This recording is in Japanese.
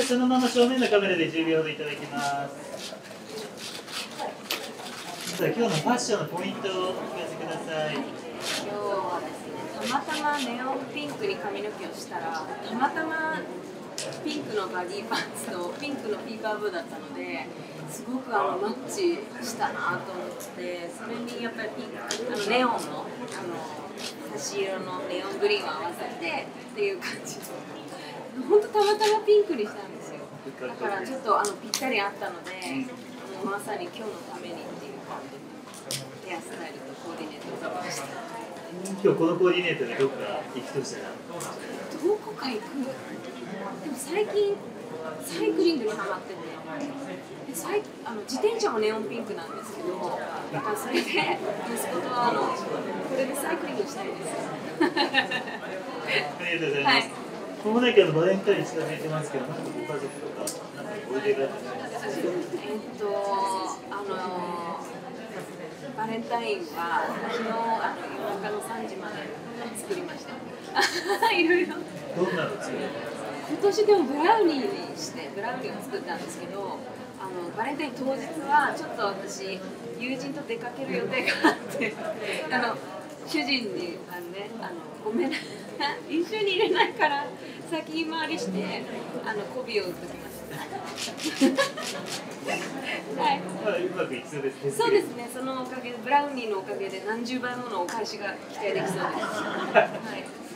そのまま正面のカメラで10秒ほどいただきます。さあ、今日のファッションのポイントをお聞かせください。 今日はですね、たまたまネオンピンクに髪の毛をしたら、たまたまピンクのバギーパンツとピンクのピーカーブーだったので、すごくマッチしたなと思って、それにやっぱりネオンの差し色のネオングリーンを合わせてっていう感じで、本当たまたまピンクにしたんですよ。だからちょっとぴったりあったので、まさに今日のためにっていう感じでヘアスタイルとコーディネートをしました。 今日このコーディネートでどこか行くとしたらどこか行く？でも最近サイクリングにハマってて、自転車もネオンピンクなんですけど、だからそれで息子とこれでサイクリングしたいです。 ありがとうございます。この中のバレンタイン近づいてますけど、なんかご家族とかなんかおいでがあったりしますか？ バレンタインは昨日夜中の3時まで作りました。いろいろ。 どんなの作るの？ 今年でもブラウニーにしてブラウニーを作ったんですけど、バレンタイン当日はちょっと私友人と出かける予定があって主人にごめんな一緒に入れないから先回りして媚びを打ってきましたはい、 うまくいきそうですね。 そうですね、そのおかげでブラウニーのおかげで何十倍ものお返しが期待できそうですはい